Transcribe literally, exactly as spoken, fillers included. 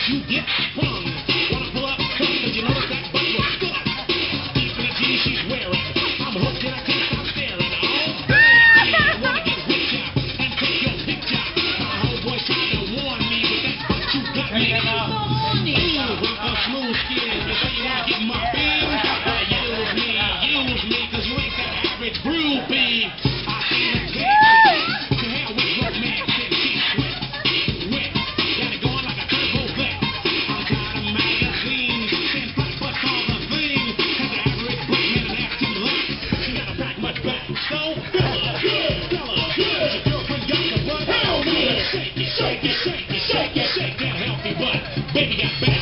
you get sprung. Wanna pull up, come, cause you notice that butt looks good. Deep in the jeans she's wearing. I'm hooked and I can't stop staring. Oh, baby, I wanna get with ya and take your picture. My homeboy tried to warn me, but that butt you got me. Ooh, with a smooth skin. You say you wanna get my beam? Use me, use me, cause you ain't that average groupie. I ain't a gangster. To hell with romance and cheap sweat. Wet, got it going like a turbo vet. I'm tired of magazines and flat butts all the thing. Cause the average black man is acting like she gotta pack much back. So, fella, fella, is your girlfriend got the butt? Hell no! Shake it, shake it, shake it, shake it, shake that healthy butt. Baby got back.